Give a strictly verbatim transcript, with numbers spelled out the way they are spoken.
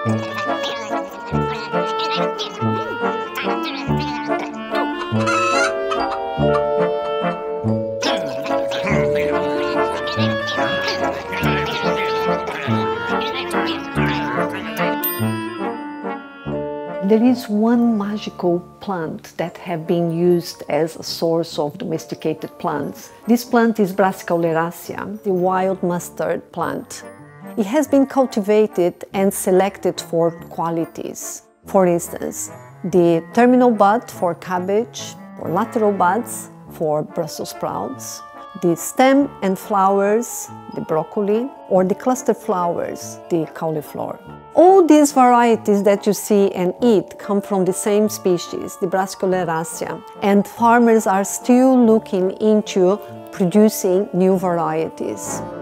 There is one magical plant that has been used as a source of domesticated plants. This plant is Brassica oleracea, the wild mustard plant. It has been cultivated and selected for qualities. For instance, the terminal bud for cabbage, or lateral buds for Brussels sprouts, the stem and flowers, the broccoli, or the cluster flowers, the cauliflower. All these varieties that you see and eat come from the same species, the Brassica oleracea, and farmers are still looking into producing new varieties.